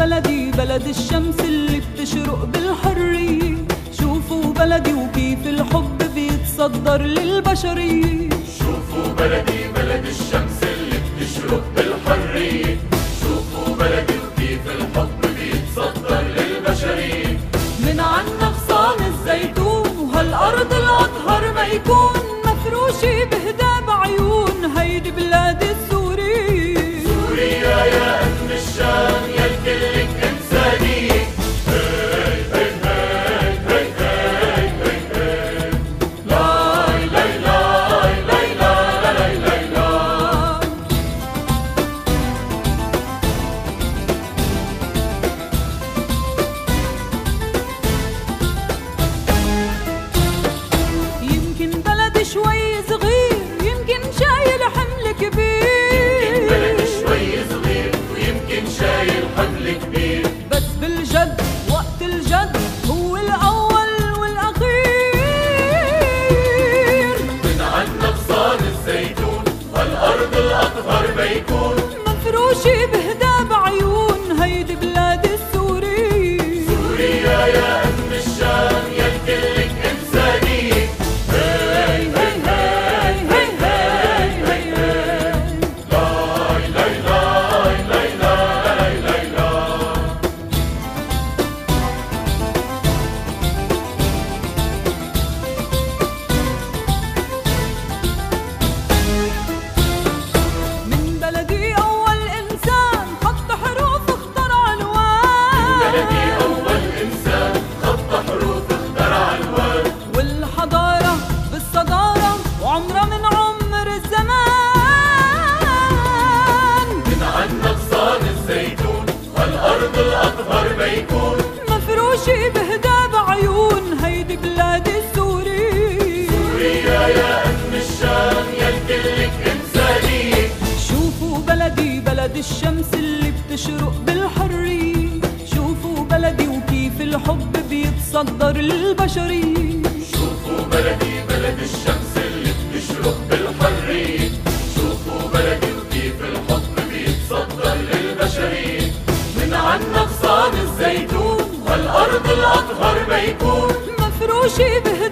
بلدي بلد الشمس اللي بتشرق بالحرية. شوفوا بلدي وكيف الحب بيتصدر للبشرية. شوفوا بلدي بلد الشمس اللي بتشرق بالحرية. شوفوا بلدي وكيف الحب بيتصدر للبشرية. من عنا غصان الزيتون وهالأرض الأطهر ما يكون مفروشة بهدى بعيون هيدي بلاد السورية. سوريا يا أم الشام يا الكلك إنسانية. هي هي هي هي هي هي لاي لاي لاي لاي لاي لاي لاي. يمكن بلد شوي صغير يمكن شايل حمل كبير. يمكن بلد شوي صغير ويمكن شايل حمل كبير. بس بالجد وقت الجد هو الأول والأخير. من عنا غصان الزيتون والأرض الأطهر بيكون مفروشة بهدى بعيون هيدي بلاد السورية. سوريا يا أم الشام يا الكلك إنسانية. هي هي هي هي هي هي لاي لاي لاي لاي لاي لاي لاي. من بلدي أول إنسان خط حروف اخترع ألوان. بلدي أول إنسان خط حروف اخترع ألوان. والحضارة بالصدارة وعمرها من عمر الزمان. من عنا غصان الزيتون والأرض الأطهر بيكون مفروشة بهدى بعيون هيدي بلاد السورية. سوريا يا أم الشام يا الكلك إنسانية. شوفوا بلدي بلد الشمس اللي بتشرق بالحرية. شوفوا بلدي وكيف الحب بيتصدر للبشرية. شوفوا بلدي بلد الشمس اللي بتشرق بالحرية. شوفوا بلدي وكيف الحب بيتصدر للبشرية. من عنا غصان الزيتون والأرض الأطهر بيكون مفروشة بهدى